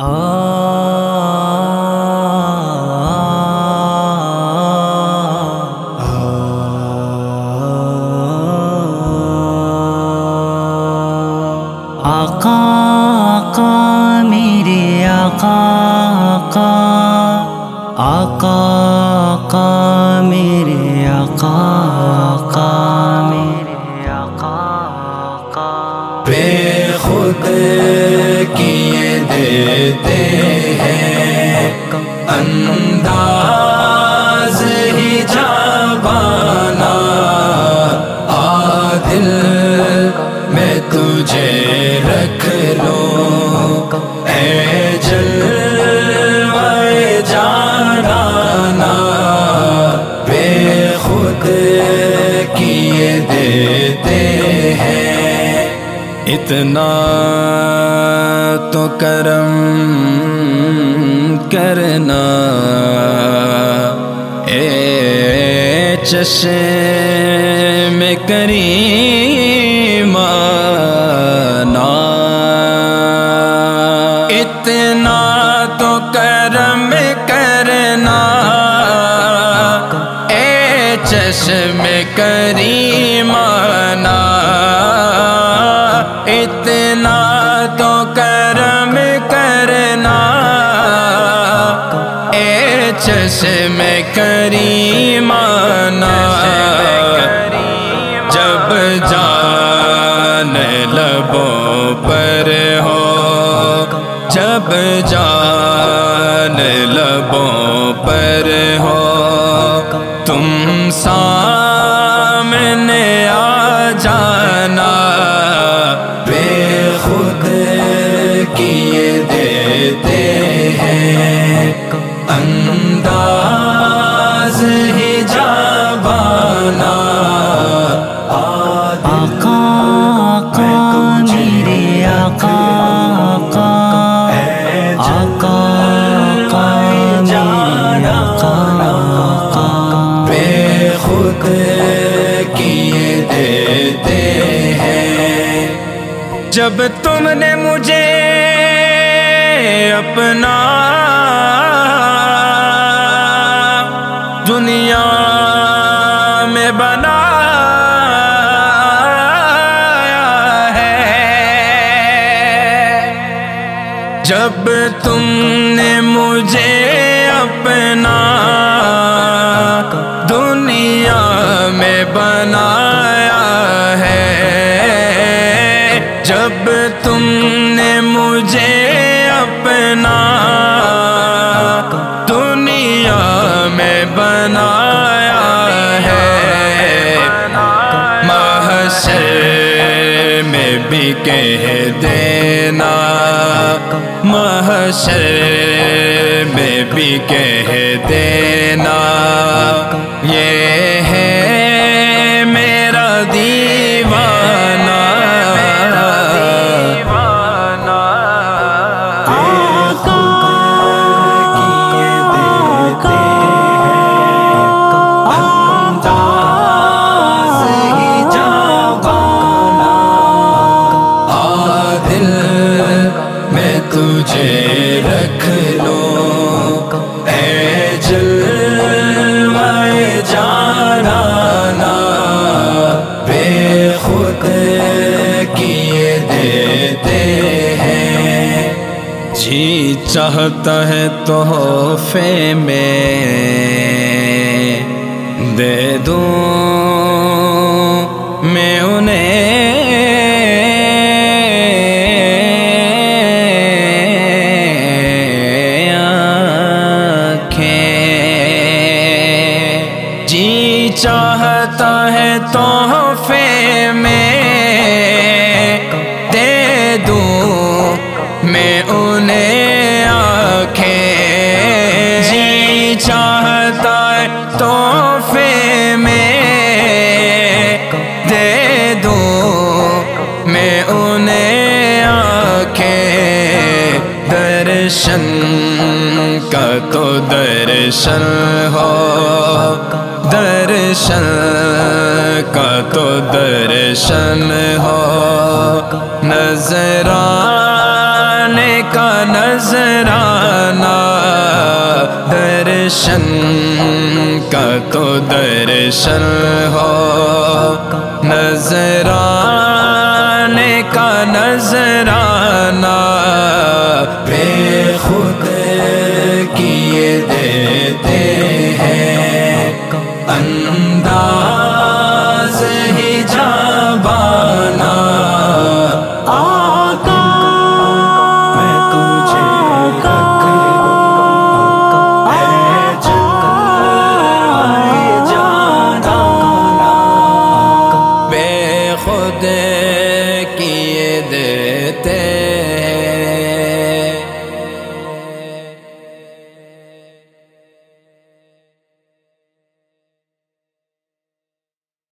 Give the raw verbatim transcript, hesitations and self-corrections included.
آقا آقا میرے آقا آقا آقا آقا میرے آقا آقا میرے آقا آقا بے خود کیے دیتے ہیں انداز ہی جابانا عادل میں تجھے رکھ لوں اے جلوے جانانا بے خود کیے دیتے ہیں اتنا تو کرم کرنا اے چشم کریمانہ اتنا تو کرم کرنا اے چشم کریمانہ اتنا تو کرم کرنا اے چشم کریمانہ جب جان لبوں پر ہو جب جان لبوں پر ہو تم سامنے آ جانا بے خود کیے دیتے ہیں انداز ہی جابانا آقا آقا میرے آقا آقا آقا آقا میرے آقا آقا بے خود کیے دیتے ہیں جب تم نے مجھے اپنا دنیا میں بنایا ہے جب تم نے مجھے اپنا دنیا میں بنایا ہے جب تم نے مجھے اپنا دنیا میں بنایا ہے محشر میں بھی کہہ دینا محشر میں بھی کہہ دینا یہ ہے میرا دیوانہ تجھے رکھ لوں اے جلوے جانانا بے خود کیے دیتے ہیں جی چاہتا ہے تحفے میں دے دوں میں انہیں چاہتا ہے تحفے میں دے دوں میں انہیں آنکھیں جی چاہتا ہے تحفے میں دے دوں میں انہیں آنکھیں درشن کا تو درشن ہو درشن کا تو درشن ہو نظرانے کا نظر درشن کا تو درشن ہو، نذرانے کا نذرانہ بے خود کیے دیتے ہیں، انداز ہی جابانہ آقا میں تجھے رکھ اے جانا بے خود کیے دیتے